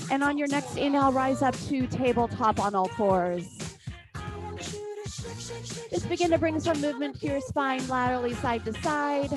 And on your next inhale, rise up to tabletop on all fours. Just begin to bring some movement to your spine, laterally side to side.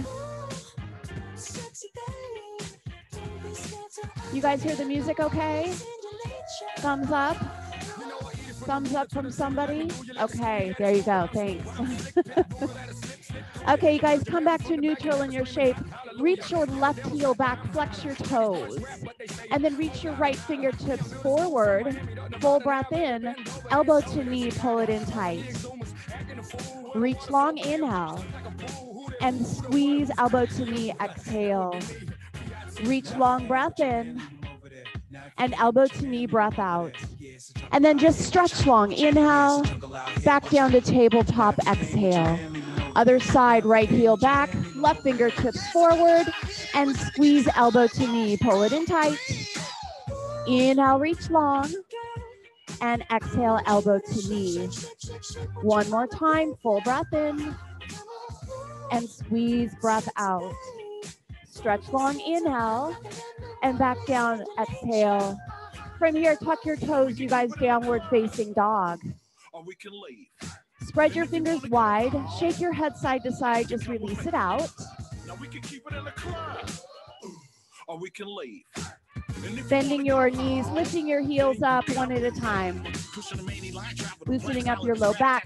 You guys hear the music okay? Thumbs up. Thumbs up from somebody. Okay, there you go. Thanks. Okay, you guys, come back to neutral in your shape. Reach your left heel back, flex your toes, and then reach your right fingertips forward. Full breath in, elbow to knee, pull it in tight. Reach long, inhale, and squeeze elbow to knee, exhale. Reach long, breath in, and elbow to knee, breath out. And then just stretch long, inhale, back down to tabletop, exhale. Other side, right heel back, left fingertips forward, and squeeze elbow to knee, pull it in tight. Inhale, reach long, and exhale, elbow to knee. One more time, full breath in, and squeeze, breath out. Stretch long, inhale, and back down, exhale. From here, tuck your toes, you guys, downward facing dog. Or we can leave. Spread your fingers wide, shake your head side to side, just release it out. Now we can keep it in the club. Or we can leave. Bending your knees, lifting your heels up one at a time. Loosening up your low back.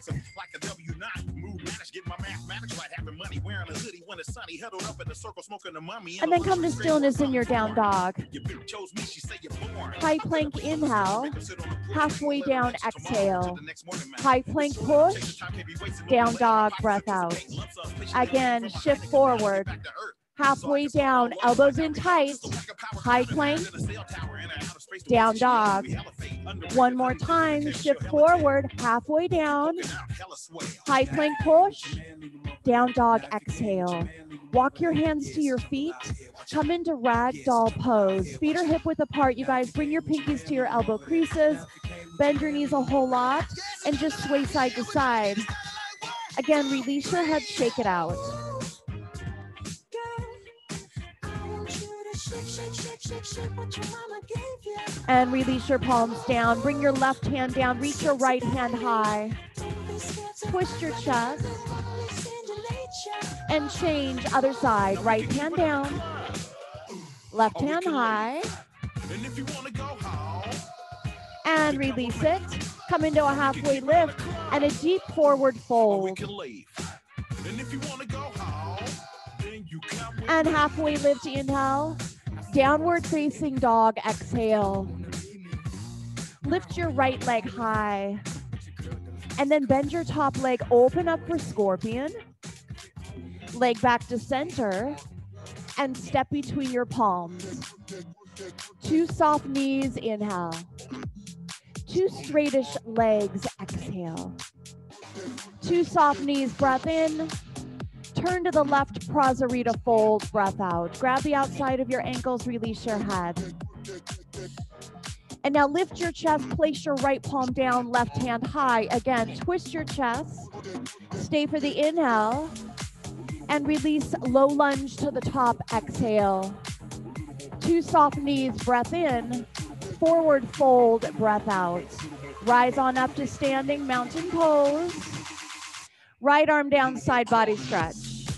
And then come to stillness in your down dog. High plank, inhale. Halfway down, exhale. High plank, push. Down dog, breath out. Again, shift forward. Halfway down, elbows in tight. High plank, down dog. One more time, shift forward, halfway down. High plank, push. Down dog, exhale. Walk your hands to your feet. Come into ragdoll pose. Feet are hip width apart. You guys, bring your pinkies to your elbow creases. Bend your knees a whole lot and just sway side to side. Again, release your head, shake it out. And release your palms down. Bring your left hand down. Reach your right hand high. Twist your chest. And change other side. Right hand down. Left hand high. And release it. Come into a halfway lift and a deep forward fold. And halfway lift, inhale. Downward facing dog, exhale. Lift your right leg high. And then bend your top leg, open up for scorpion. Leg back to center. And step between your palms. Two soft knees, inhale. Two straightish legs, exhale. Two soft knees, breath in. Turn to the left, Prasarita fold, breath out. Grab the outside of your ankles, release your head. And now lift your chest, place your right palm down, left hand high. Again, twist your chest. Stay for the inhale. And release low lunge to the top, exhale. Two soft knees, breath in. Forward fold, breath out. Rise on up to standing, mountain pose. Right arm down, side body stretch.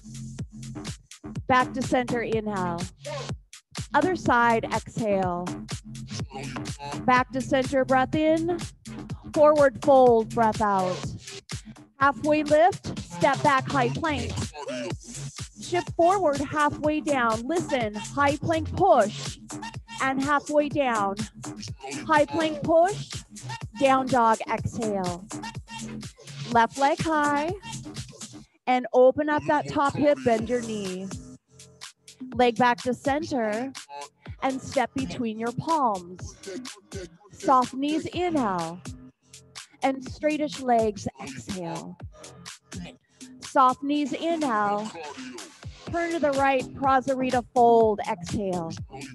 Back to center, inhale. Other side, exhale. Back to center, breath in. Forward fold, breath out. Halfway lift, step back, high plank. Shift forward, halfway down. Listen, high plank push. And halfway down. High plank push. Down dog, exhale. Left leg high. And open up that top hip, bend your knee. Leg back to center. And step between your palms. Soft knees, inhale. And straightish legs, exhale. Soft knees, inhale. Turn to the right, Prasarita fold, exhale.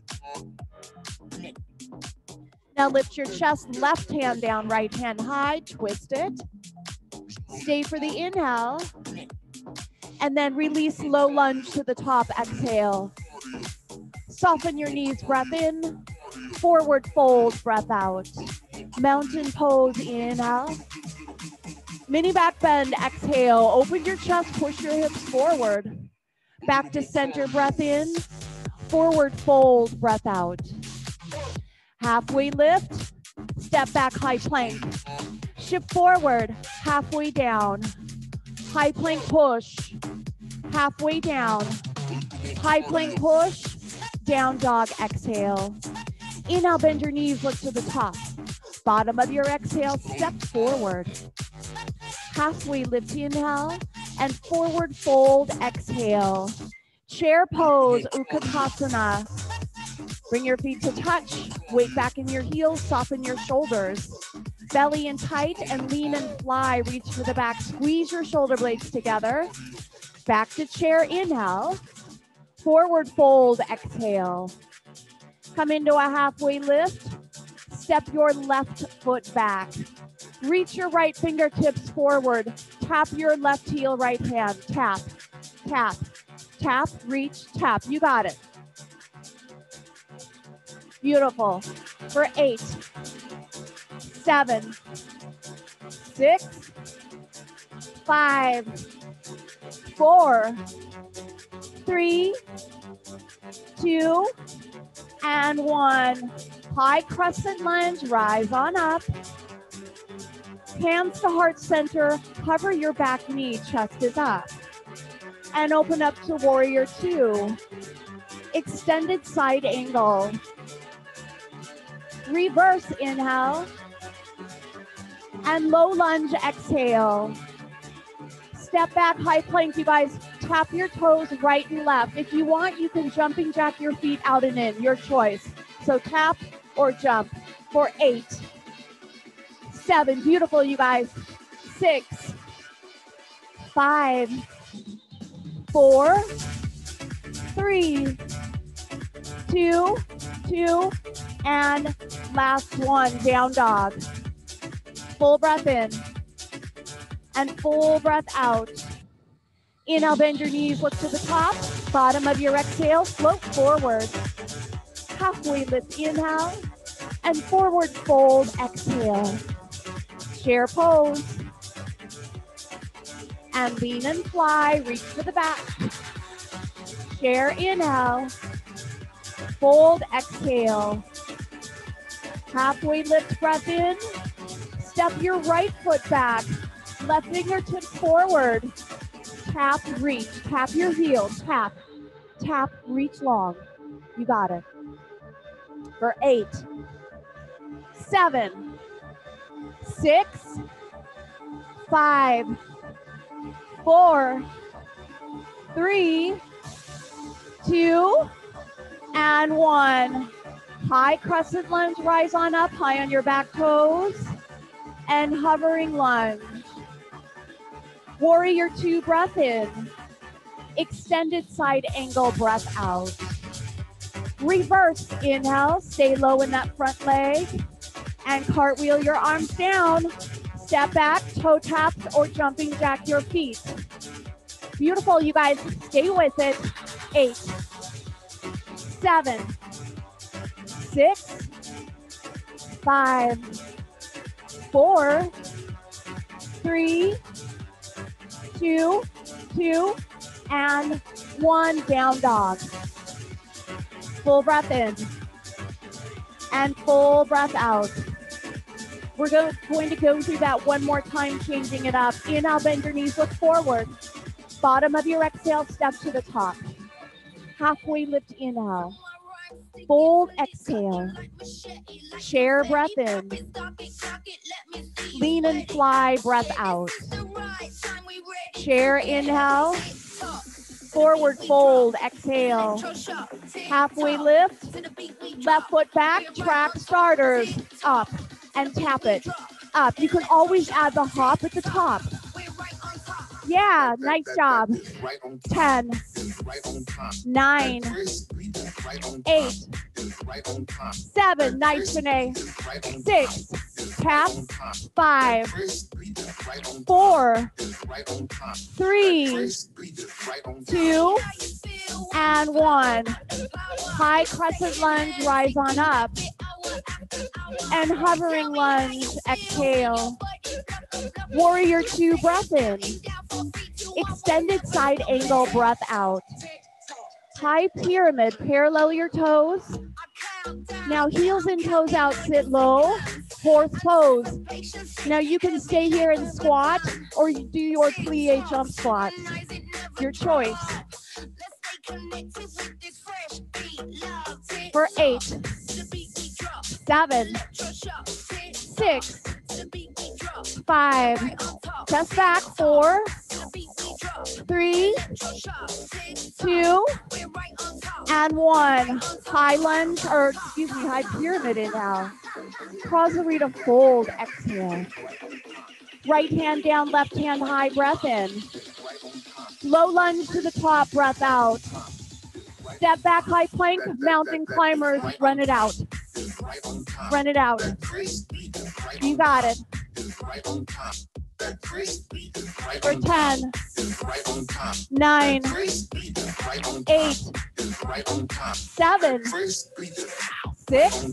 Now lift your chest, left hand down, right hand high, twist it. Stay for the inhale. And then release low lunge to the top, exhale. Soften your knees, breath in. Forward fold, breath out. Mountain pose, inhale. Mini back bend, exhale. Open your chest, push your hips forward. Back to center, breath in. Forward fold, breath out. Halfway lift, step back, high plank. Shift forward, halfway down. High plank push, halfway down. High plank push, down dog, exhale. Inhale, bend your knees, look to the top. Bottom of your exhale, step forward. Halfway lift, inhale, and forward fold, exhale. Chair pose, Utkatasana. Bring your feet to touch, weight back in your heels, soften your shoulders. Belly in tight and lean and fly, reach for the back, squeeze your shoulder blades together. Back to chair, inhale. Forward fold, exhale. Come into a halfway lift. Step your left foot back. Reach your right fingertips forward. Tap your left heel, right hand. Tap, tap, tap, reach, tap. You got it. Beautiful. For 8, 7, 6, 5, 4, 3, 2, and 1. High crescent lunge, rise on up. Hands to heart center, cover your back knee, chest is up. And open up to warrior 2. Extended side angle. Reverse inhale. And low lunge exhale. Step back, high plank, you guys. Tap your toes right and left. If you want, you can jumping jack your feet out and in, your choice. So tap or jump for 8, 7, beautiful, you guys. 6, 5, 4, 3, 2, and last one, down dog. Full breath in and full breath out. Inhale, bend your knees, look to the top. Bottom of your exhale, float forward. Halfway lift, inhale, and forward fold, exhale. Chair pose. And lean and fly, reach for the back. Chair, inhale. Fold, exhale. Halfway lift, breath in. Step your right foot back. Left fingertips forward. Tap, reach. Tap your heels. Tap, tap, reach long. You got it. For 8, 7, 6, 5, 4, 3, 2, and 1. High crescent lunge, rise on up, high on your back toes, and hovering lunge. Warrior 2, breath in. Extended side angle, breath out. Reverse inhale, stay low in that front leg, and cartwheel your arms down. Step back, toe taps, or jumping jack your feet. Beautiful, you guys, stay with it. 8, 7, 6, 5, 4, 3, 2, and 1, down dog. Full breath in and full breath out. We're going to go through that one more time, changing it up. Inhale, bend your knees, look forward. Bottom of your exhale, step to the top. Halfway lift, inhale. Fold, exhale. Chair, breath in. Lean and fly, breath out. Chair, inhale. Forward fold, exhale. Halfway lift. Left foot back, track starters. Up and tap it. Up. You can always add the hop at the top. Yeah, nice job. 10, 9, 8, 7, nice, Janae. 6, tap, 5, 4, 3, 2, and 1. High crescent lunge, rise on up. And hovering lunge, exhale. Warrior 2, breath in. Extended side angle, breath out. High pyramid, parallel your toes. Now heels and toes out, sit low. Horse pose. Now you can stay here and squat or you do your plie jump squat. Your choice. For 8, 7, 6, 5, chest back, 4, 3, 2, and 1. High lunge, or excuse me, high pyramid inhale. Prasarita fold, exhale. Right hand down, left hand high, breath in. Low lunge to the top, breath out. Step back, high plank, mountain climbers, run it out. Run it out. You got it. For 10, 9, 8, 7, 6,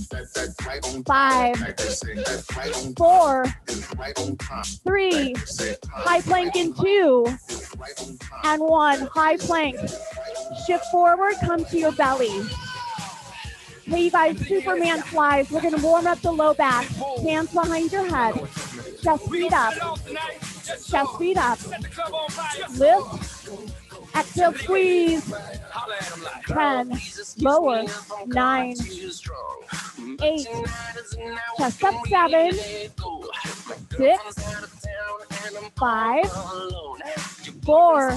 5, 4, 3, high plank in 2, and 1, high plank. Shift forward, come to your belly. Hey, you guys, Superman flies. We're going to warm up the low back. Hands behind your head. Chest feet up. Chest feet up. Lift. Exhale, squeeze. 10. Lower. 9. 8. Chest up, 7. 6. 5. 4.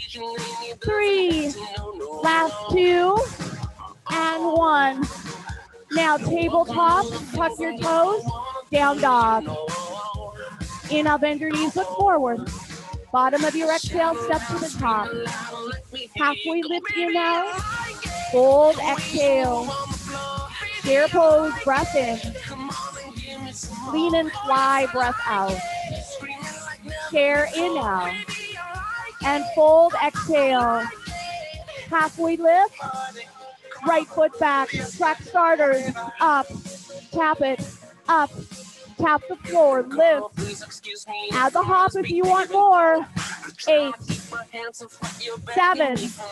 3. Last 2. And 1. Now tabletop, tuck your toes, down dog. Inhale, bend your knees, look forward. Bottom of your exhale, step to the top. Halfway lift inhale, fold, exhale. Chair pose, breath in. Lean and fly, breath out. Chair inhale. And fold, exhale. Halfway lift. Right foot back, track starters, up, tap it, up, tap the floor, lift, add the hop if you want more, 8, 7, 6,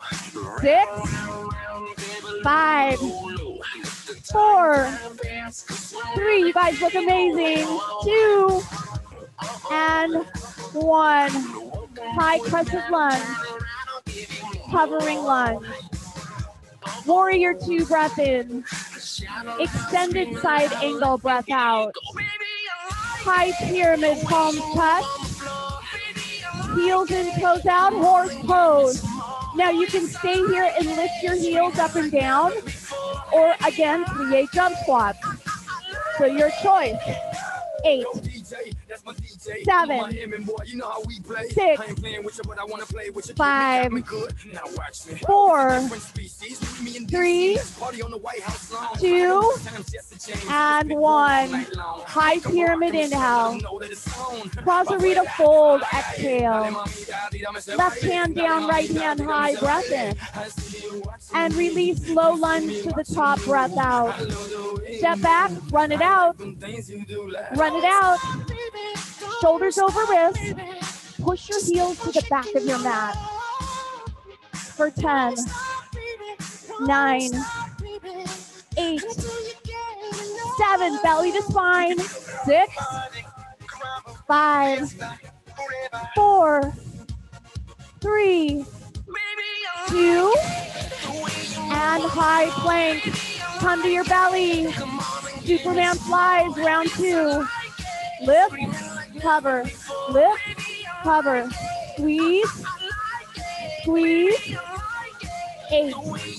5, 4, 3, you guys look amazing, 2, and 1, high crescent lunge, hovering lunge. Warrior 2, breath in. Extended side angle, breath out. High pyramid, palms touch. Heels and toes out, horse pose. Now you can stay here and lift your heels up and down, or again, plie jump squats. So your choice. 8, 7, 6, 5, 4, 3, 2, and 1. High pyramid inhale. Prasarita fold, exhale. Left hand down, right hand high, breath in. And release low lunge to the top, breath out. Step back, run it out. Run it out. Shoulders over wrists. Push your heels to the back of your mat. For 10, 9, 8, 7, belly to spine. 6, 5, 4, 3, 2, and high plank. Come to your belly. Superman flies, round 2. Lift, hover, lift, hover. Squeeze, squeeze. 8,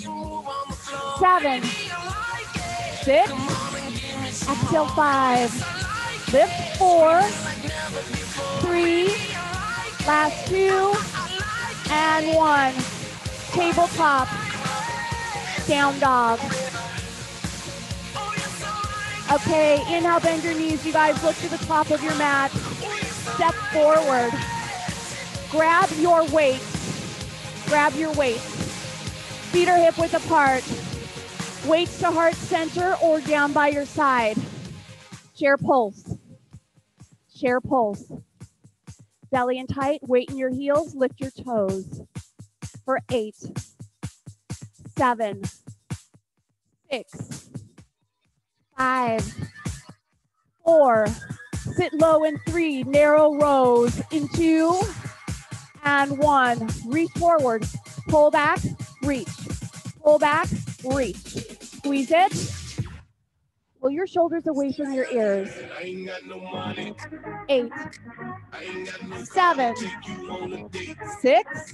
7, 6. Exhale, 5. Lift, 4, 3. Last 2, and 1. Tabletop, down dog. Okay, inhale, bend your knees. You guys look to the top of your mat. Step forward. Grab your weight Grab your weights. Feet are hip width apart. Weights to heart center or down by your side. Chair pulse. Chair pulse. Belly in tight, weight in your heels, lift your toes. For 8, 7, 6, 5, 4, sit low in 3, narrow rows in 2, and 1. Reach forward, pull back, reach. Pull back, reach. Squeeze it. Pull your shoulders away from your ears. 8, 7, 6,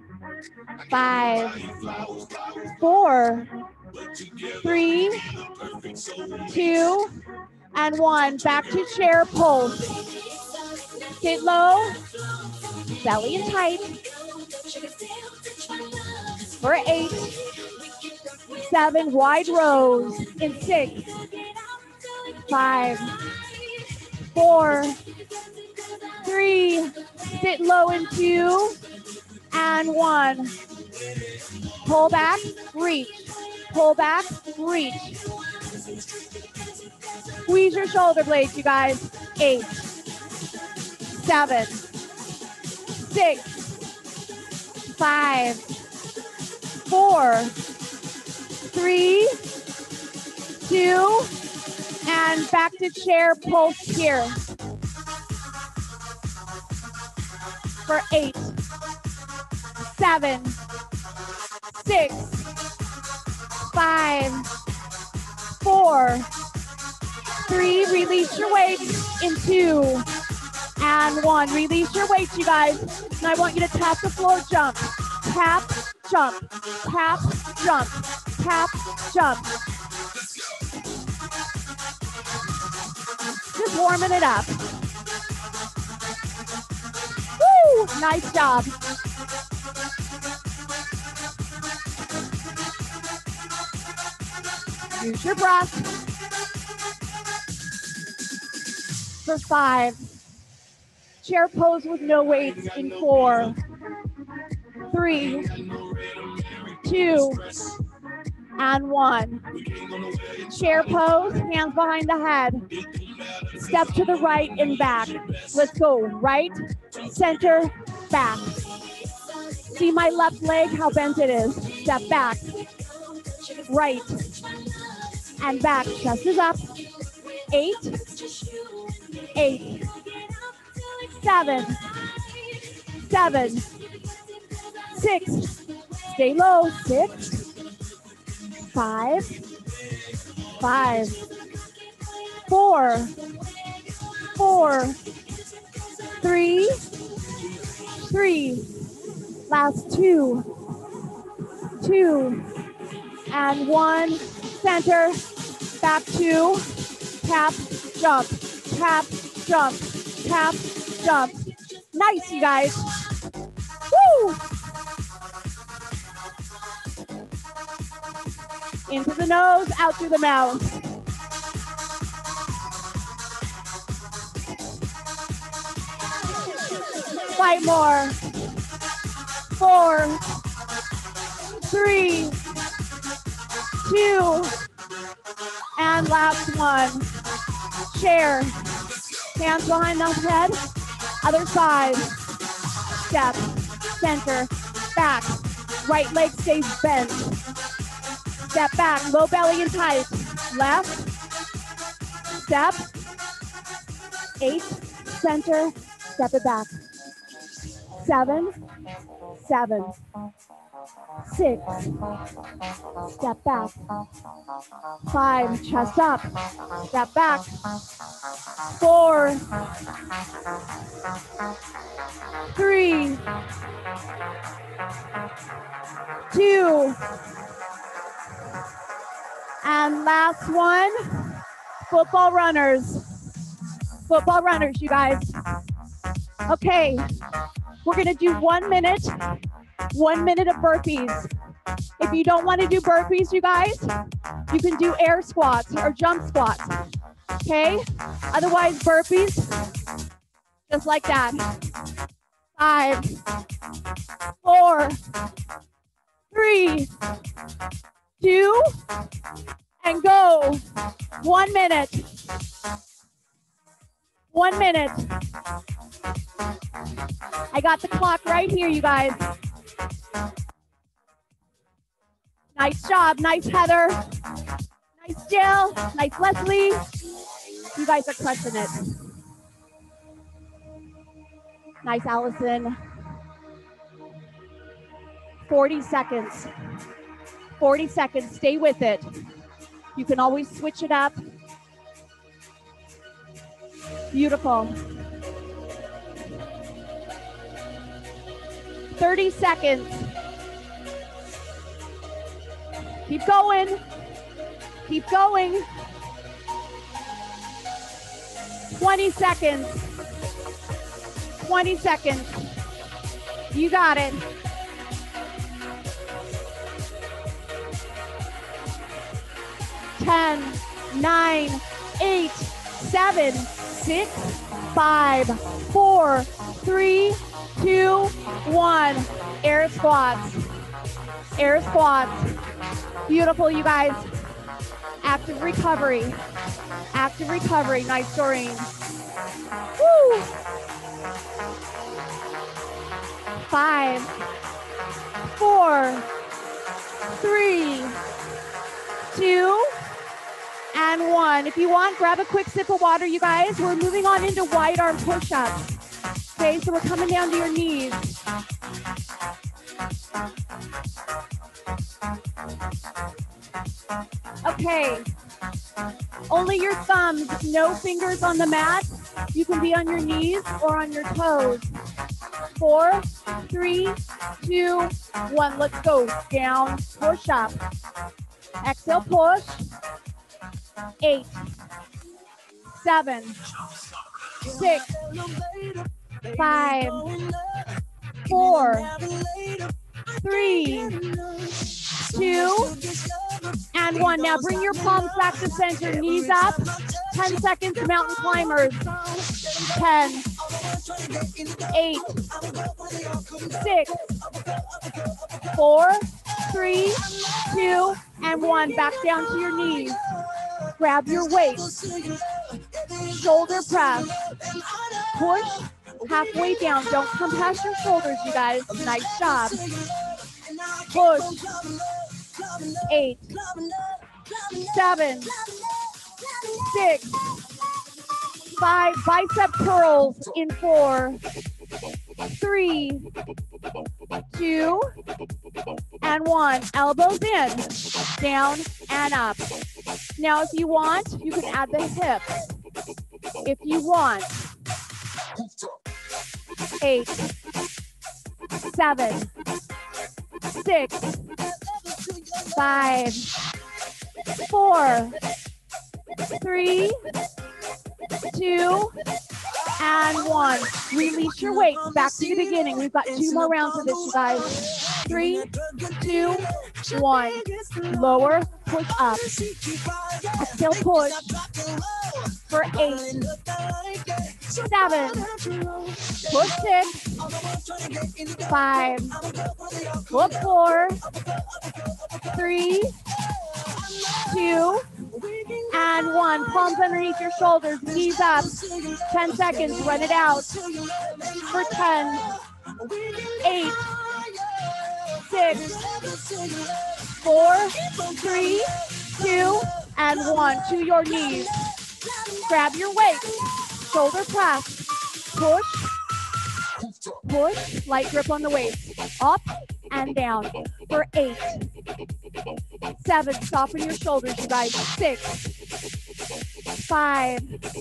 5, 4, 3, 2, and 1. Back to chair pulse. Sit low, belly in tight. For 8, 7, wide rows in 6, 5, 4, 3, sit low in 2, and 1. Pull back, reach. Pull back, reach. Squeeze your shoulder blades, you guys. 8, 7, 6, 5, 4, 3, 2, and back to chair pulse here. For 8, 7, 6, 5, 4, 3, release your weight in 2, and 1. Release your weight, you guys. And I want you to tap the floor, jump, tap, jump, tap, jump, tap, jump. Just warming it up. Woo! Nice job. Use your breath. For 5. Chair pose with no weights in 4, 3, 2, and 1. Chair pose, hands behind the head. Step to the right and back. Let's go. Right, center, back. See my left leg, how bent it is. Step back. Right and back. Chest is up. 8, 8, 7, 7, 6. Stay low. 6, 5, 5, 4, 4, 3, 3. Last 2, 2, and 1. Center, back 2, tap, jump, tap, jump, tap, jump. Nice, you guys. Woo! Into the nose, out through the mouth. Five more. 4, 3, 2, and last 1. Chair. Hands behind the head. Other side. Step. Center. Back. Right leg stays bent. Step back. Low belly and tight. Left. Step. 8. Center. Step it back. 7, 7, 6, step back. 5, chest up, step back. 4, 3, 2, and last 1. Football runners. Football runners, you guys. Okay. We're gonna do 1 minute, 1 minute of burpees. If you don't want to do burpees, you guys, you can do air squats or jump squats, okay? Otherwise, burpees, just like that. 5, 4, 3, 2, and go. 1 minute. 1 minute. I got the clock right here, you guys. Nice job. Nice, Heather. Nice, Jill. Nice, Leslie. You guys are crushing it. Nice, Allison. 40 seconds. 40 seconds. Stay with it. You can always switch it up. Beautiful. 30 seconds. Keep going. Keep going. 20 seconds. 20 seconds. You got it. Ten, 9, 8, 7, 6, 5, 4, 3, 2, 1. Air squats. Air squats. Beautiful, you guys. Active recovery. Active recovery. Nice, Doreen. Woo! 5, 4, 3, 2, and 1. If you want, grab a quick sip of water, you guys. We're moving on into wide arm push-ups. Okay, so we're coming down to your knees. Okay. Only your thumbs, no fingers on the mat. You can be on your knees or on your toes. 4, 3, 2, 1. Let's go. Down, push up. Exhale, push. 8, 7, 6, 5, 4, 3, 2, and 1. Now bring your palms back to center, knees up. 10 seconds, mountain climbers. 10, 8, 6, 4, 3, 2, and 1. Back down to your knees. Grab your waist. Shoulder press. Push halfway down. Don't come past your shoulders, you guys. Nice job. Push. 8, 7, 6, 5. Bicep curls in 4, 3, 2, and 1. Elbows in, down and up. Now, if you want, you can add the hips. If you want. 8, 7, 6, 5, 4, 3, 2, and 1. Release your weight. Back to the beginning. We've got 2 more rounds of this, you guys. 3, 2, 1. Lower, push up. Exhale, push. For 8, 7, push 6, 5, foot 4, 3, 2, and 1. Palms underneath your shoulders, knees up. 10 seconds, run it out. For 10, 8, 6, 4, 3, 2, and 1. To your knees. Grab your weight. Shoulder press. Push. Push. Light grip on the waist. Up and down. For 8, 7. Soften your shoulders, you guys. 6, 5,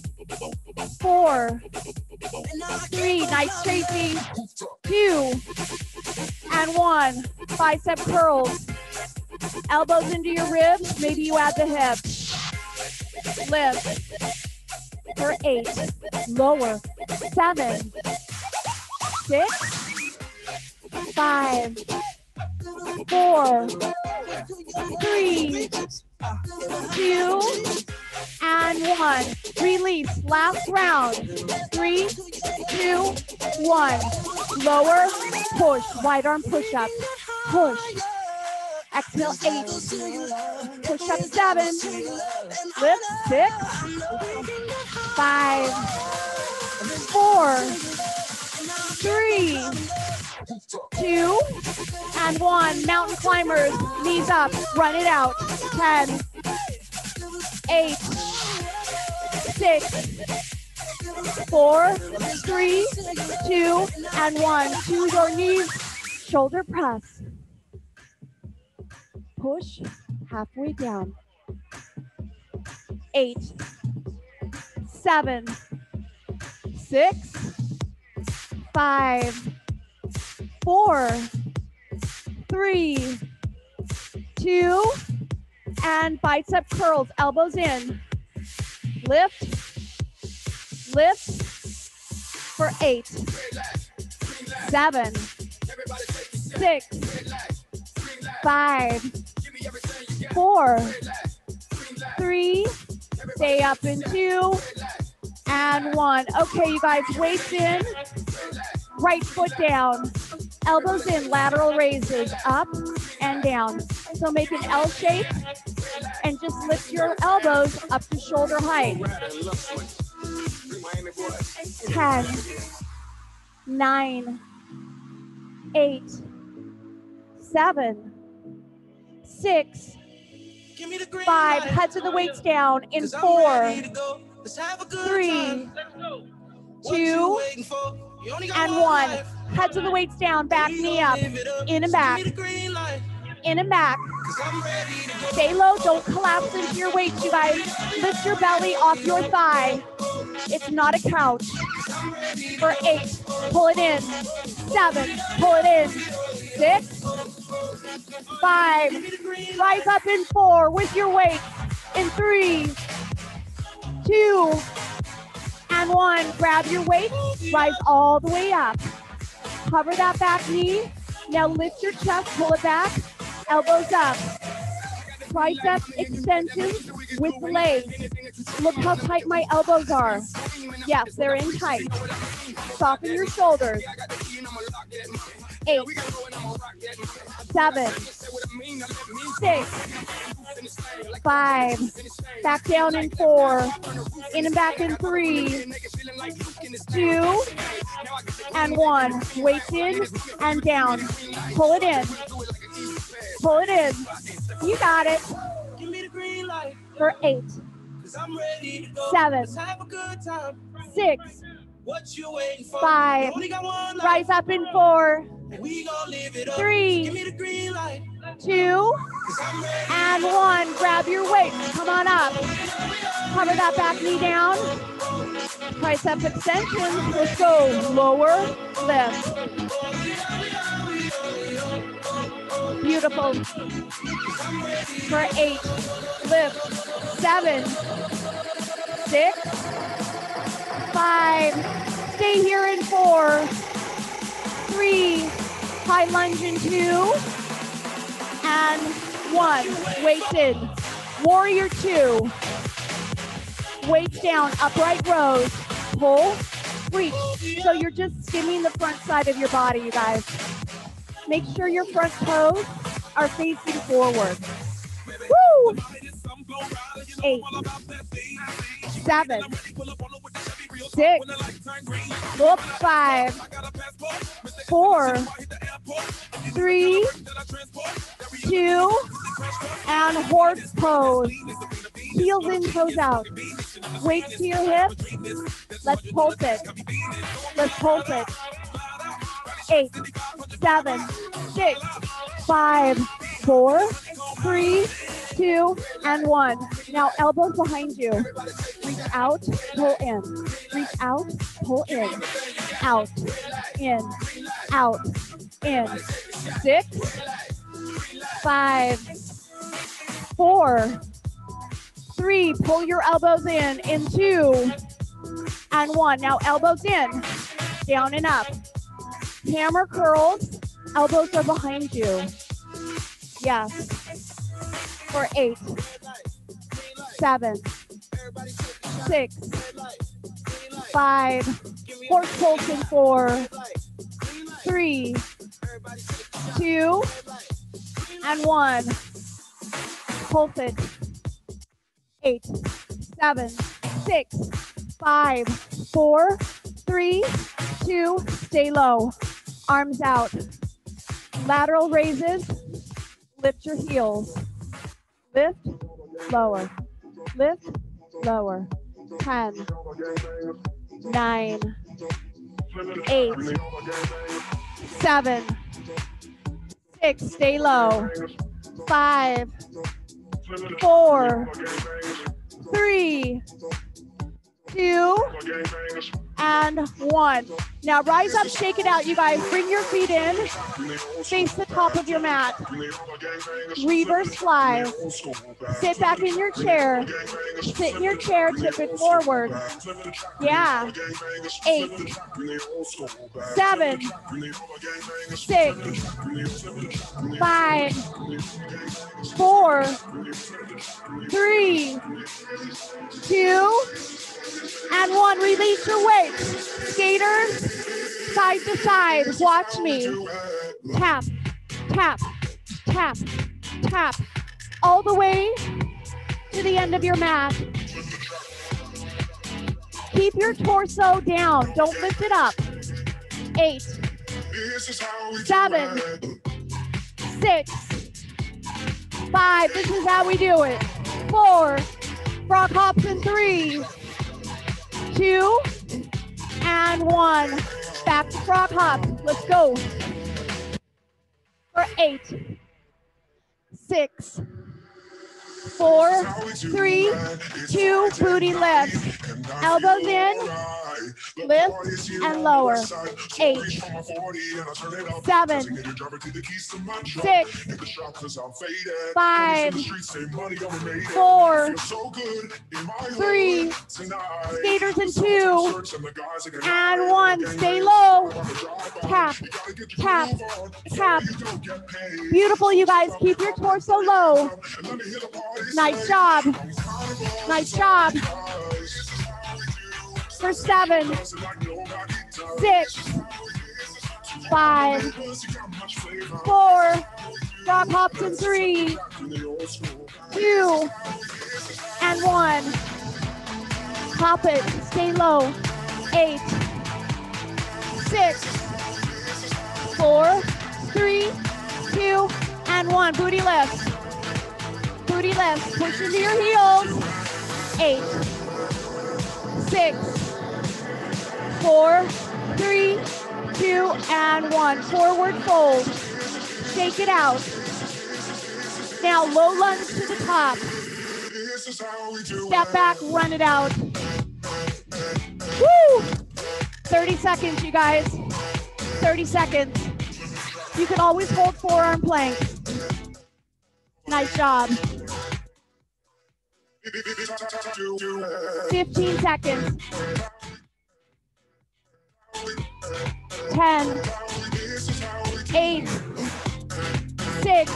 4, 3. Nice, Tracy. 2, and 1. Bicep curls. Elbows into your ribs. Maybe you add the hips. Lift. For 8. Lower. 7, 6, 5, 4, 3, 2, and 1. Release. Last round. 3, 2, 1. lower, push, wide arm push-up, push. Exhale, 8, push up 7, lift 6, 5, 4, 3, 2, and 1. Mountain climbers, knees up, run it out. 10, 8, 6, 4, 3, 2, and 1. To your knees, shoulder press. Push halfway down. 8, 7, 6, 5, 4, 3, 2, and bicep curls, elbows in. Lift, lift for 8, 7, 6, 5, 4, 3, stay up in 2, and 1. Okay, you guys, weights in, right foot down, elbows in, lateral raises, up and down. So make an L shape and just lift your elbows up to shoulder height. 10, 9, 8, 7, 6, 5, heads of the weights down in 4, 3, 2, and 1. Heads of the weights down, back knee up, in and back, in and back. Stay low, don't collapse into your weights, you guys. Lift your belly off your thigh. It's not a couch. For 8, pull it in. 7, pull it in. 6, 5, rise up in 4 with your weight. In 3, 2, and 1. Grab your weight, rise all the way up. Cover that back knee. Now lift your chest, pull it back, elbows up. Tricep extensions with the legs. Look how tight my elbows are. Yes, they're in tight. Soften your shoulders. 8, 7, 6, 5, back down in 4, in and back in 3, 2, and 1. Weights in and down. Pull it in. Pull it in. You got it. For 8, 7, 6, 5, rise up in 4, 3, 2, and 1. Grab your weight. Come on up. Cover that back knee down. Tricep extensions. Let's go. Lower, lift. Beautiful. For 8, lift. 7, 6, 5. Stay here in 4, 3. High lunge in 2, and 1. Weights in. Warrior 2. Weights down, upright rows. Pull, reach. So you're just skimming the front side of your body, you guys. Make sure your front toes are facing forward. Woo! 8, 7, 6, look, 5, 4, 3, 2, and horse pose. Heels in, toes out. Weights to your hips. Let's pulse it. Let's pulse it. 8, 7, 6, 5, 4, 3, 2, and 1. Now elbows behind you. Reach out, pull in. Reach out, pull in. Out, in, out, in. 6, 5, 4, 3. Pull your elbows in 2, and 1. Now elbows in, down and up. Hammer curls, elbows are behind you. Yes. For 8, 7, 6, 5, horse pulse in 4, 3, 2, and 1. Pulse it. 8, 7, 6, 5, 4, 3, 2, stay low. Arms out. Lateral raises. Lift your heels. Lift, lower. Lift, lower. 10, 9, 8, 7, 6, stay low. 5, 4, 3, 2, and 1. Now rise up, shake it out, you guys. Bring your feet in. Face the top of your mat. Reverse fly. Sit back in your chair. Sit in your chair, tip it forward. Yeah. 8, 7, 6, 5, 4, 3, 2, and 1. Release your weight. Skaters, side to side. Watch me. Tap, tap, tap, tap. All the way to the end of your mat. Keep your torso down. Don't lift it up. 8, 7, 6, 5. This is how we do it. 4. Frog hops in 3, 2, and 1. Back to frog hop. Let's go. For 8, 6, 4, 3, 2, booty lift. Elbows in, lift, and lower. 8, 7, 6, 5, 4, 3, skaters in 2, and 1. Stay low. Tap, tap, tap. Beautiful, you guys. Keep your torso low. Nice job. Nice job. For 7, 6, 5, 4, frog hops in 3, 2, and 1. Hop it. Stay low. 8, 6, 4, 3, 2, and 1. Booty lift. Booty lift. Push into your heels. 8, 6, 4, 3, 2, and 1. Forward fold. Shake it out. Now low lunge to the top. Step back, run it out. Woo! 30 seconds, you guys. 30 seconds. You can always hold forearm plank. Nice job. 15 seconds. 10, 8, 6,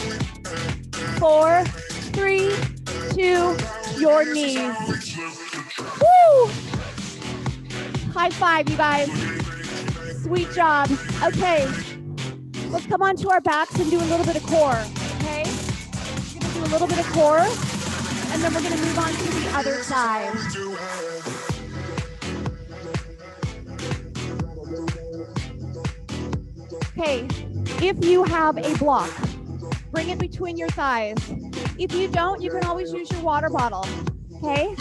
4, 3, 2, your knees. Woo! High five, you guys. Sweet job. Okay, let's come onto our backs and do a little bit of core, okay? We're gonna do a little bit of core, and then we're gonna move on to the other side. Okay, if you have a block, bring it between your thighs. If you don't, you can always use your water bottle, okay?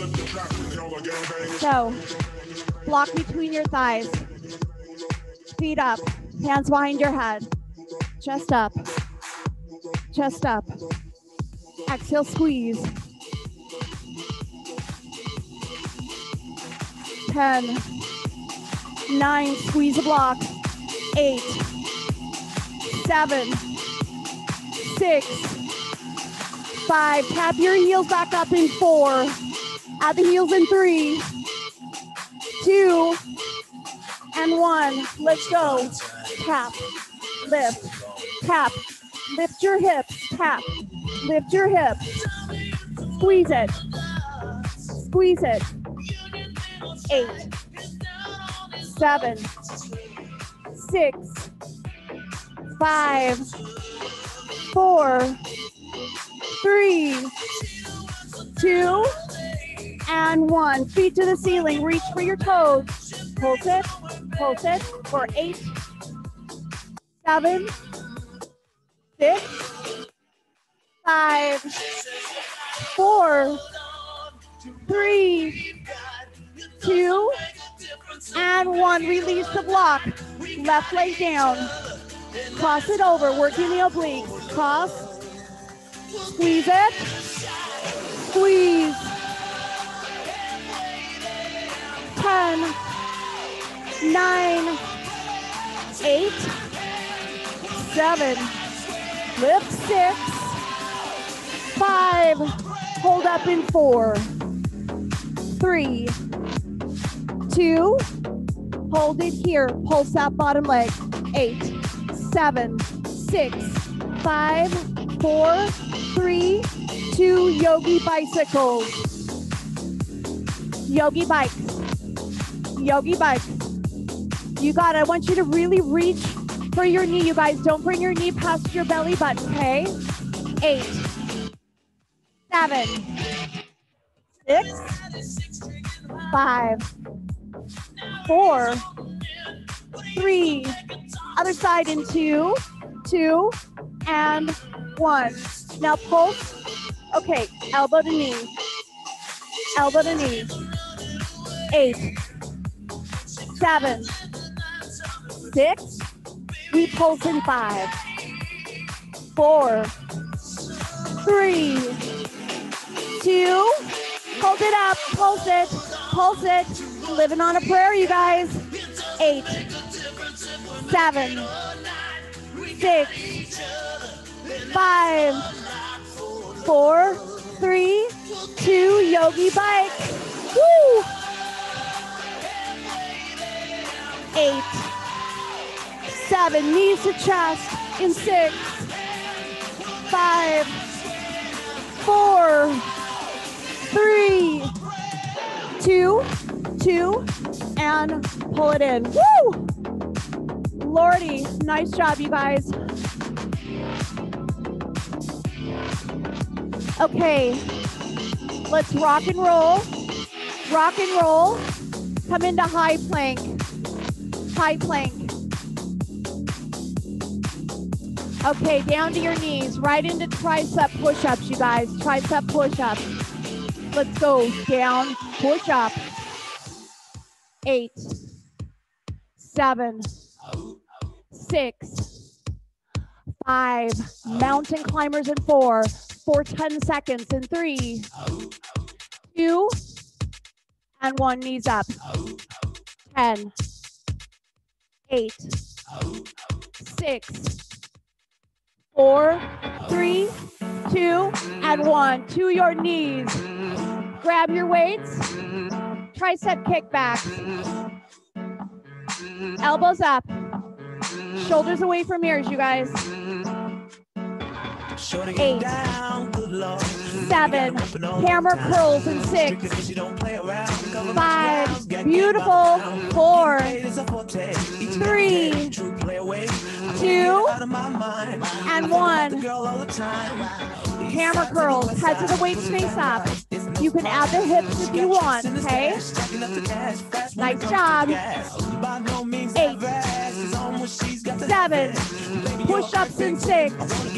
So, block between your thighs. Feet up, hands behind your head. Chest up, chest up. Exhale, squeeze. 10, 9, squeeze the block. 8, 7, 6, 5. Tap your heels back up in 4. Add the heels in 3, 2, and 1. Let's go. Tap, lift, tap, lift your hips, tap, lift your hips. Squeeze it, squeeze it. 8, 7, 6, 5, 4, 3, 2, and 1. Feet to the ceiling. Reach for your toes. Pulse it for 8, 7, 6, 5, 4, 3, 2, and 1. Release the block. Left leg down. Cross it over, working the obliques. Cross. Squeeze it. Squeeze. 10, 9, 8, 7, lift 6, 5, hold up in 4, 3, 2, hold it here, pulse that bottom leg, 8, 7, 6, 5, 4, 3, 2, yogi bicycles, yogi bikes. Yogi bikes. You got it. I want you to really reach for your knee, you guys. Don't bring your knee past your belly button, okay? 8, 7, 6, 5, 4, 3. Other side in 2, 2, and 1. Now pulse. Okay, elbow to knee. Elbow to knee. 8, 7, 6, we pulse in 5, 4, 3, 2, hold it up, pulse it, living on a prayer, you guys, 8, 7, 6, 5, 4, 3, 2, yogi bike, woo! 8, 7, knees to chest in 6, 5, 4, 3, 2, 2, and pull it in. Woo! Lordy, nice job, you guys. Okay, let's rock and roll. Rock and roll. Come into high plank. High plank. Okay, down to your knees, right into tricep push-ups, you guys. Tricep push-ups. Let's go. Down, push up. 8, 7, 6, 5. Mountain climbers in 4. For 10 seconds in 3, 2, and 1. Knees up. 10, 8, 6, 4, 3, 2, and 1. To your knees. Grab your weights. Tricep kickback. Elbows up. Shoulders away from ears, you guys. 8, 7, hammer curls in 6, 5, beautiful, 4, 3, 2, and 1. Hammer curls, head to the weights face up. You can add the hips if you want, okay? Nice job. 8, 7, push-ups in 6,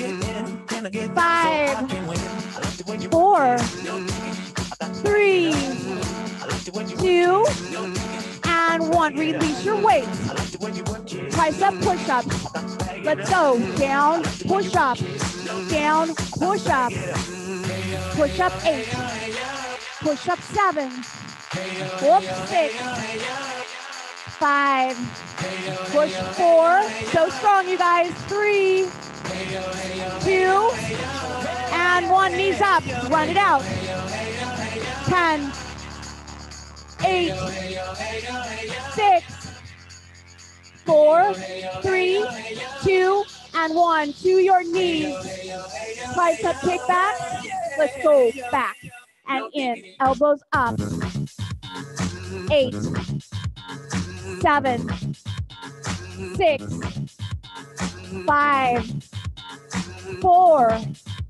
5, 4, 3, 2, and 1. Release your weight. Tricep push-ups. Let's go. Down, push up. Down, push up. Push up 8. Push up 7. Whoops, 6. 5. Push 4. So strong, you guys. 3, 2, and 1. Knees up. Run it out. 10, 8, 6, 4, 3, 2, and 1. To your knees. Tricep kickback. Let's go. Back and in. Elbows up. 8, 7, 6, 5, 4,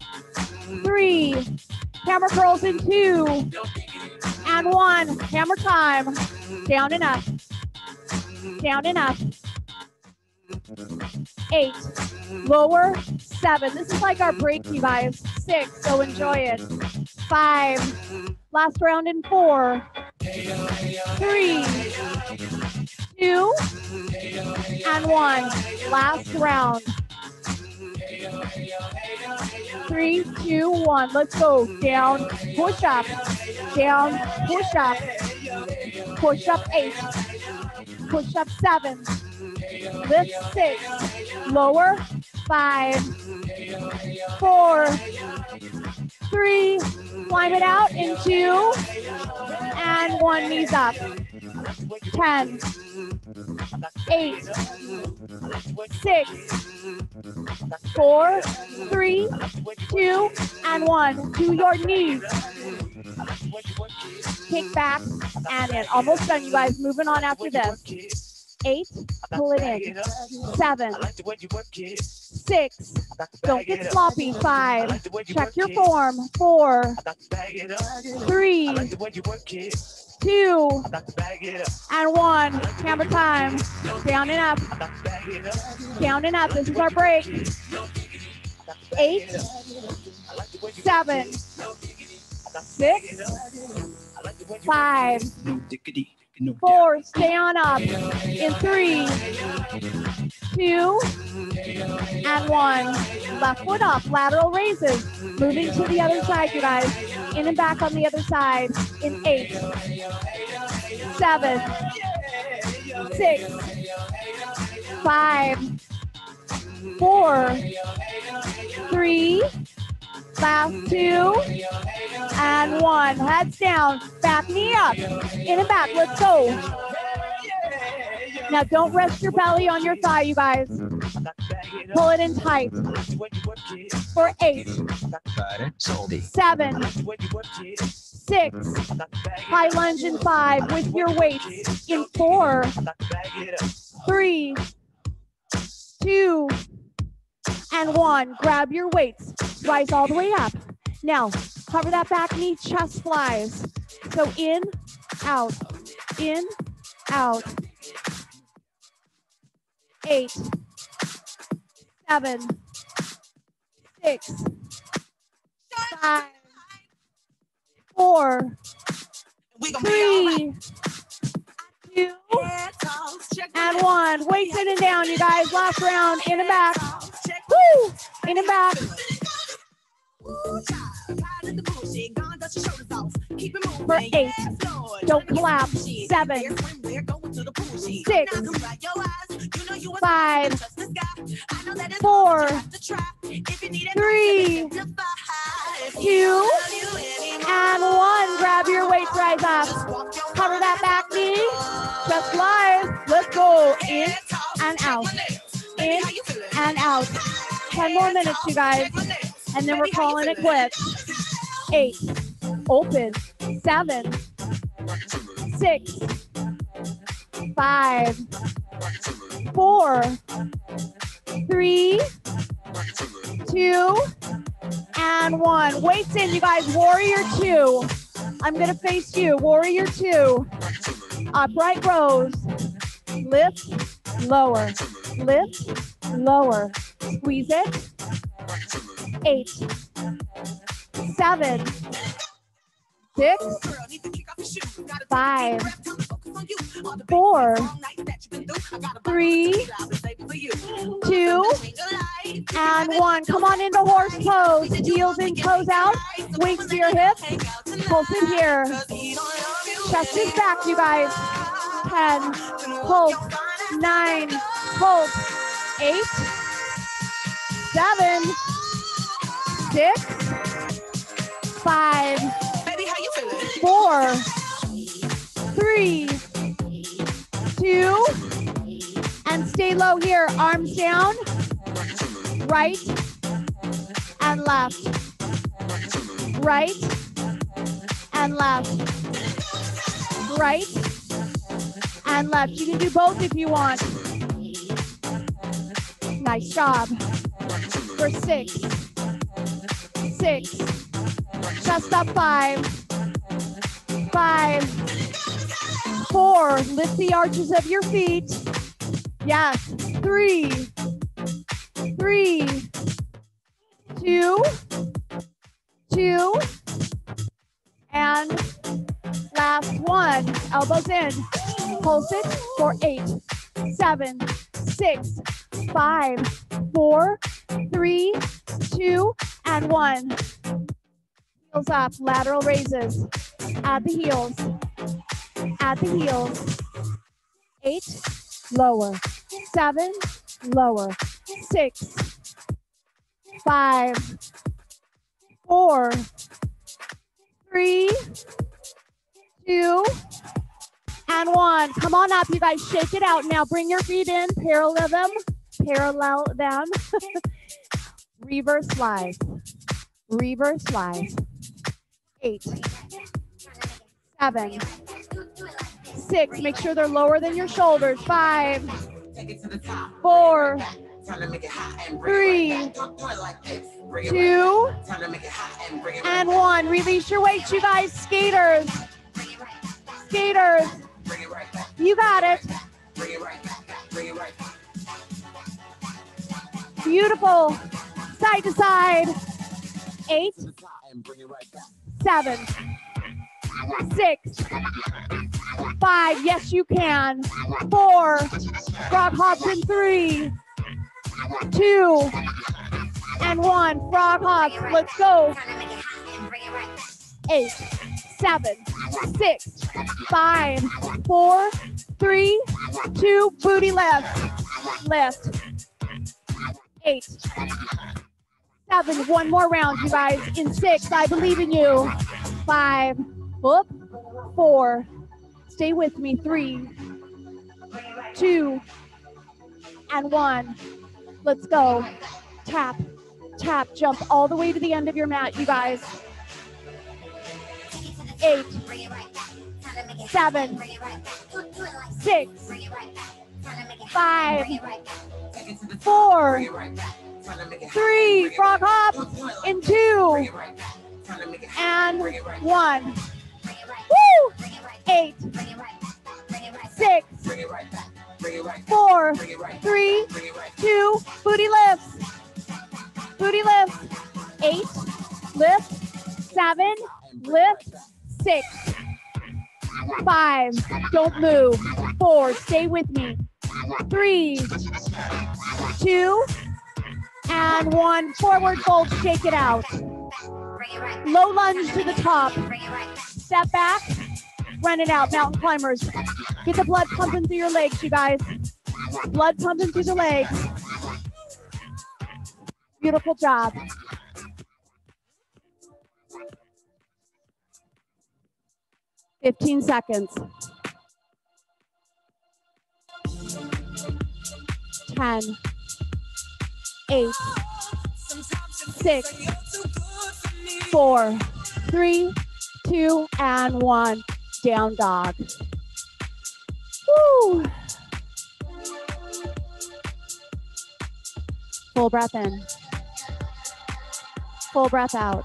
3, hammer curls in 2, and 1. Hammer time. Down and up. Down and up. 8. Lower. 7. This is like our break, you guys. 6. So enjoy it. 5. Last round in 4. 3, 2, and 1. Last round. 3, 2, 1. Let's go. Down, push up. Down, push up. Push up 8. Push up 7. Lift 6. Lower 5, 4, 3. Climb it out in 2, and 1. Knees up. 10, 8, 6, 4, 3, 2, and 1. To your knees. Kick back and in. Almost done, you guys. Moving on after this. 8, pull it in. 7, 6, don't get sloppy. 5, check your form. 4, 3, 2, and 1. Hammer time. Down and up. Down and up. This is our break. 8, 7, 6, 5, 4. Stay on up. In 3, 2, and 1. Left foot up. Lateral raises. Moving to the other side, you guys. In and back on the other side. In 8, 7, 6, 5, 4, 3, last 2, and 1. Heads down. Back knee up. In and back. Let's go. Now don't rest your belly on your thigh, you guys. Pull it in tight. For 8, 7, 6. High lunge in 5 with your weights. In 4, 3, 2, and 1. Grab your weights. Rise all the way up. Now, cover that back knee, chest flies. So in, out, in, out. 8, 7, 6, 5, 4, 3, 2, and 1. Weights in and down, you guys. Last round. In and back. Woo! In and back. For 8. Don't collapse. 7, 6, 5, 4, 3, 2, and 1. Grab your weights, rise up. Cover that back knee. Just live. Let's go. In and out. In and out. 10 more minutes, you guys. And then we're calling it quits. 8. Open. 7, 6, 5, 4, 3, 2, and 1. Weights in, you guys. Warrior 2. I'm going to face you. Warrior 2. Upright rows. Lift, lower. Lift, lower. Squeeze it. 8, 7, 6, 5, 4, 3, 2, and 1. Come on into horse pose. Heels in, toes out. Weights to your hips. Pulse in here. Chest is back, you guys. 10, pulse. 9, pulse. 8, 7, 6, 5, 4, 3, 2, and stay low here. Arms down, right and left, right and left, right and left. You can do both if you want. Nice job. For 6. 6. Chest up 5. 5. 4. Lift the arches of your feet. Yes. 3. 3. 2. 2. And last 1. Elbows in. Pulse it for 8, 7, 6, 5, 4, 3, 2, and 1. Heels up, lateral raises. At the heels. At the heels. 8, lower. 7, lower. 6, 5, 4, 3, 2, and 1. Come on up, you guys. Shake it out. Now bring your feet in. Parallel them. Parallel them. Reverse flies. Reverse flies. 8, 7, 6. Make sure they're lower than your shoulders. 5, 4, 3, 2, and 1. Release your weight, you guys. Skaters. Skaters. You got it. Beautiful. Side to side. 8, 7, 6, 5. Yes, you can. 4. Frog hops in 3, 2, and 1. Frog hops. Let's go. 8, 7, 6, 5, 4, 3, 2. Booty lift. Lift. 8, 7. One more round, you guys. In 6. I believe in you. 5. Whoop. 4. Stay with me. 3, 2, and 1. Let's go. Tap. Tap. Jump all the way to the end of your mat, you guys. 8, 7, 6, 5, 4, 3. Frog hop in 2, and 1. Woo! 8, 6, 4, 3, 2. Booty lifts. Booty lifts. 8. Lift. 7. Lift. 6. 5. Don't move. 4. Stay with me. 3, 2, and 1. Forward fold. Shake it out. Low lunge to the top. Step back. Run it out. Mountain climbers. Get the blood pumping through your legs, you guys. Blood pumping through the legs. Beautiful job. $15 seconds. 10, 8, 6, 4, 3, 2, and 1. Down dog. Woo. Full breath in. Full breath out.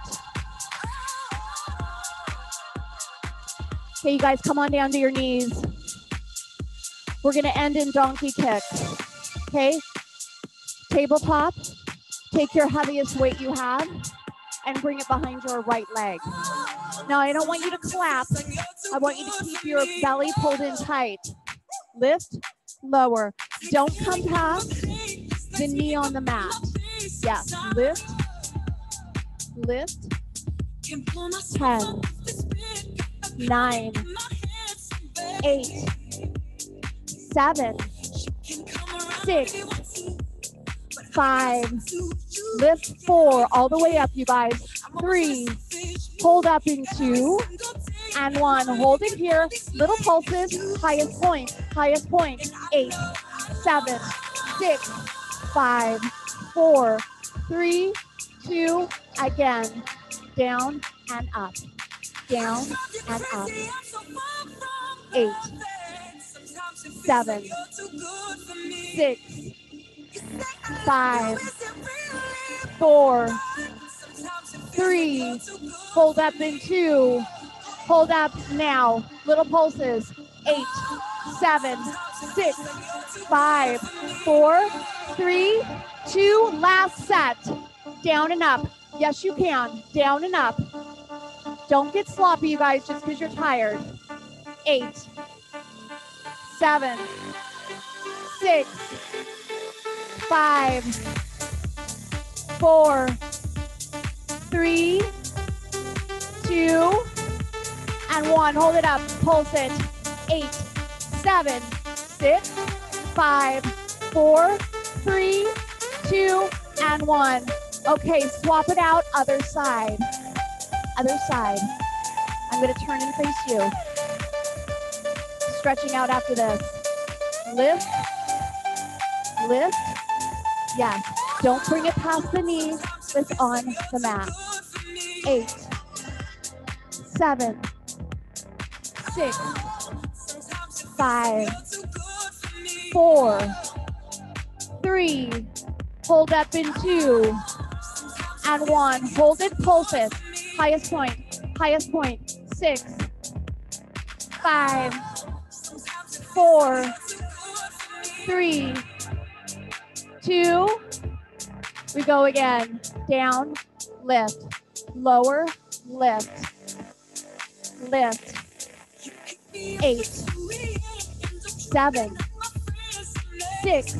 Okay, you guys, come on down to your knees. We're going to end in donkey kicks. Okay? Tabletop. Take your heaviest weight you have and bring it behind your right leg. Now, I don't want you to clap. I want you to keep your belly pulled in tight. Lift, lower. Don't come past the knee on the mat. Yes, lift, lift. 10, 9, 8, 7, 6, 5, lift 4, all the way up, you guys. 3, hold up in 2, and 1. Hold it here. Little pulses. Highest point. 8, 7, 6, 5, 4, 3, 2. Again. Down and up. Down and up. 8, 7, 6, 5, 4, 3, hold up in 2, hold up now, little pulses, 8, 7, 6, 5, 4, 3, 2, last set, down and up, yes you can, down and up, don't get sloppy you guys just because you're tired, 8, 7, 6, 5, 4, 3, 2, and 1. Hold it up. Pulse it. 8, 7, 6, 5, 4, 3, 2, and 1. Okay, swap it out. Other side. Other side. I'm going to turn and face you. Stretching out after this. Lift. Lift. Yes. Don't bring it past the knee. It's on the mat. 8, 7, 6, 5, 4, 3, hold up in 2, and 1. Hold it, pulse it. Highest point, 6, 5, 4, 3, 2, we go again. Down, lift, lower, lift, lift. 8, 7, 6,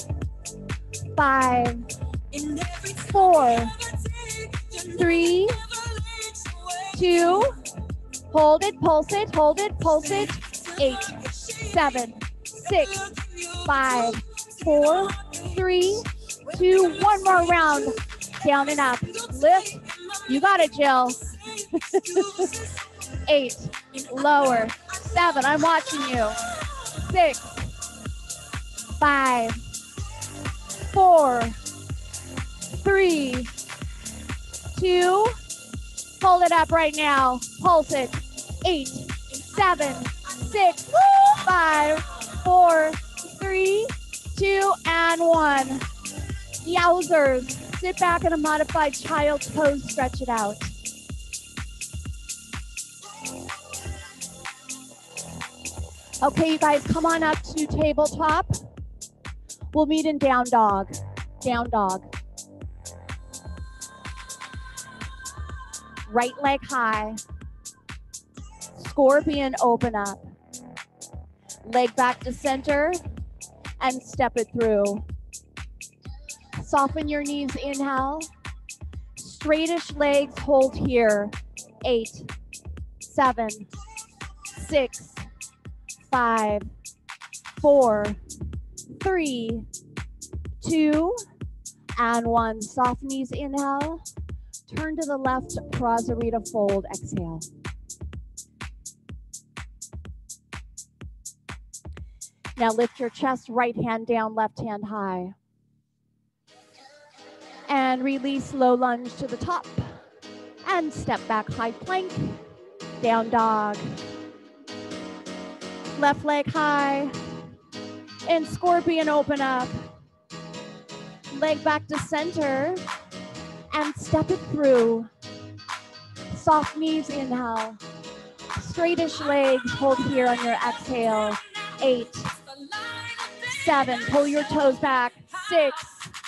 5, 4, 3, 2, hold it, pulse it, hold it, pulse it. 8, 7, 6, 5, 4, 3, 2, one more round. Down and up. Lift. You got it, Jill. 8, lower. 7, I'm watching you. 6, 5, 4, 3, 2, hold it up right now. Pulse it. 8, 7, 6, 5, 4, 3, 2, and 1. Yowzers. Sit back in a modified child's pose. Stretch it out. Okay, you guys, come on up to tabletop. We'll meet in down dog. Down dog. Right leg high. Scorpion, open up. Leg back to center and step it through. Soften your knees, inhale. Straightish legs, hold here. 8, 7, 6, 5, 4, 3, 2, and 1. Soft knees, inhale. Turn to the left, Prasarita fold, exhale. Now lift your chest, right hand down, left hand high. And release, low lunge to the top. And step back, high plank, down dog. Left leg high. And scorpion, open up. Leg back to center. And step it through. Soft knees, inhale. Straightish legs, hold here on your exhale. 8, 7, pull your toes back. 6,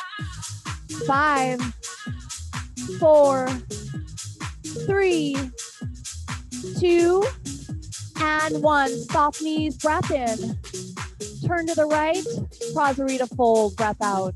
5, 4, 3, 2, and 1. Soft knees, breath in. Turn to the right, Prasarita fold, breath out.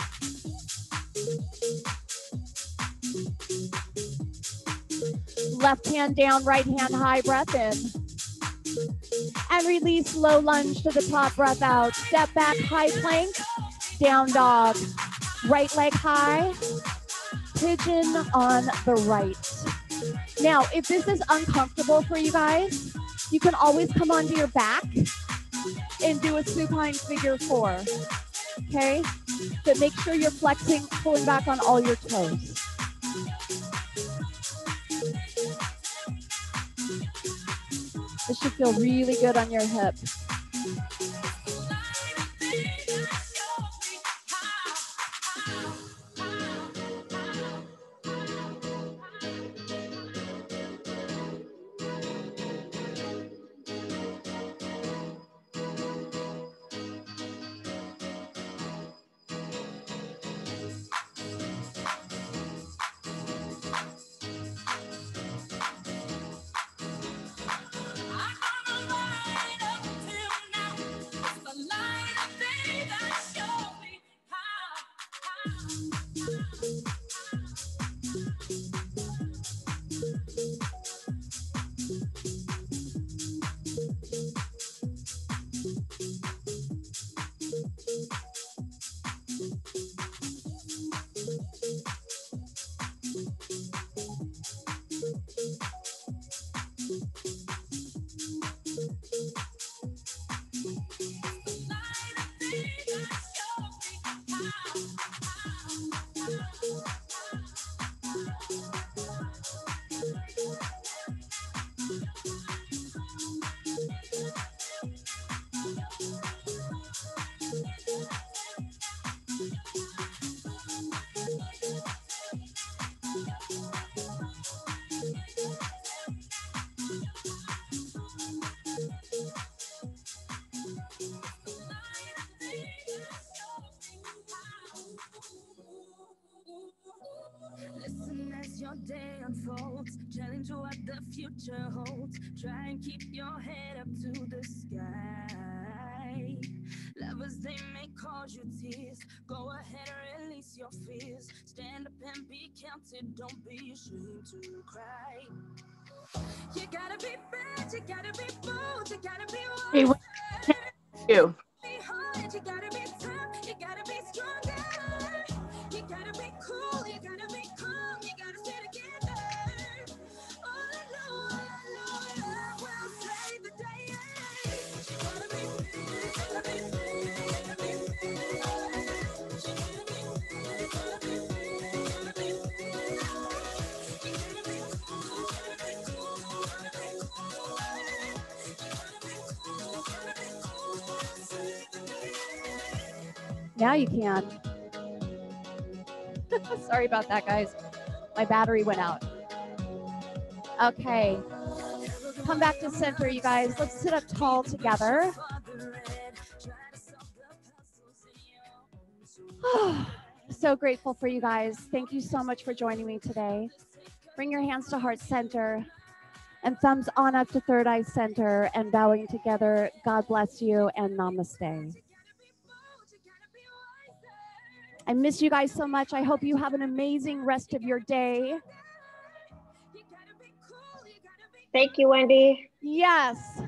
Left hand down, right hand high, breath in. And release, low lunge to the top, breath out. Step back, high plank, down dog. Right leg high, pigeon on the right. Now, if this is uncomfortable for you guys, you can always come onto your back and do a supine figure 4, okay? But make sure you're flexing, pulling back on all your toes. This should feel really good on your hip. unfolds. Challenge what the future holds. Try and keep your head up to the sky. Lovers, they may cause you tears. Go ahead and release your fears. Stand up and be counted. Don't be ashamed to cry. You gotta be bad, you gotta be bold, you gotta be Hey, wiser. you. Be hard, you gotta be tough, you gotta be stronger. You gotta be cool, you gotta be calm, you gotta stay together. All I know, love will save the day. You gotta be free, you gotta be free, you gotta be free. You gotta be free, you gotta be free, you gotta be free. You gotta be cool, you gotta be cool, you gotta be cool. You gotta be cool, you gotta be cool, save the day. Now you can. Sorry about that, guys. My battery went out. Okay. Come back to center, you guys. Let's sit up tall together. So grateful for you guys. Thank you so much for joining me today. Bring your hands to heart center and thumbs on up to third eye center and bowing together. God bless you and namaste. I miss you guys so much. I hope you have an amazing rest of your day. Thank you, Wendy. Yes.